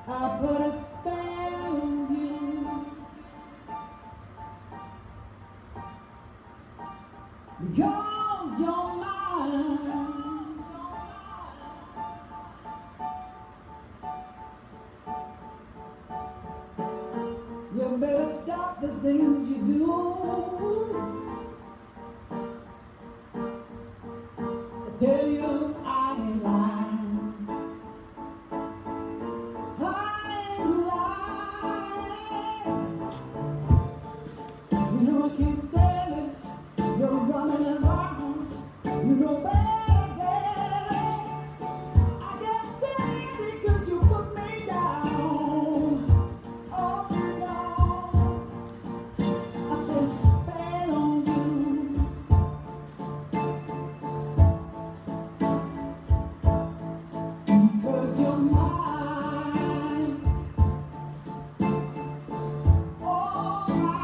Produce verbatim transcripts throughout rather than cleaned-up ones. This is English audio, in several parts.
I put a spell on you because you're mine. You better stop the things you do. I tell you I ain't lying. I ain't lying. You know I can't stand it. You're running around. You know better, better. I can't stand it because you put me down. Oh no, I put a spell on you. Because you're mine. Oh,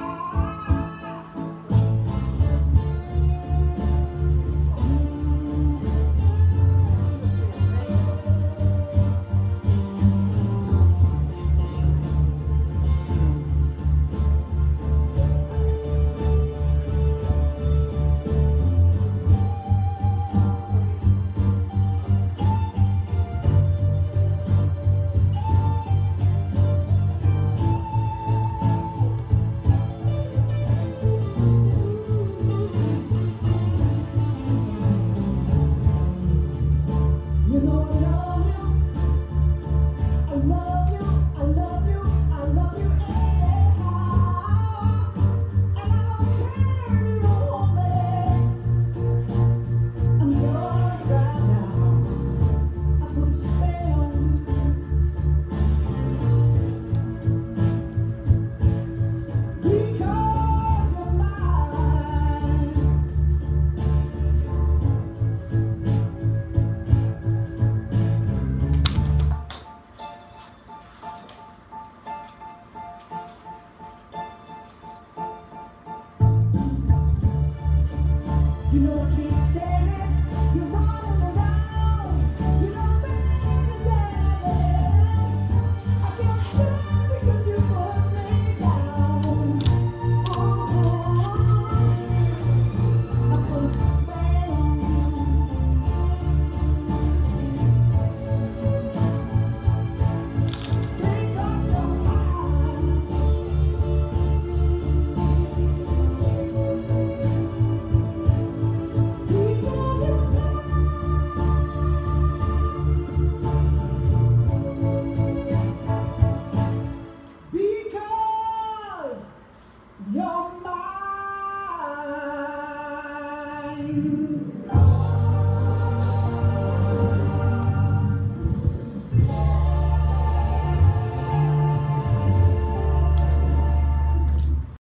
you know I can't stand it. You're running around. You know better, better. I can't stand it because you put me down. Oh, I put a spell on you. Because you're mine. You're mine.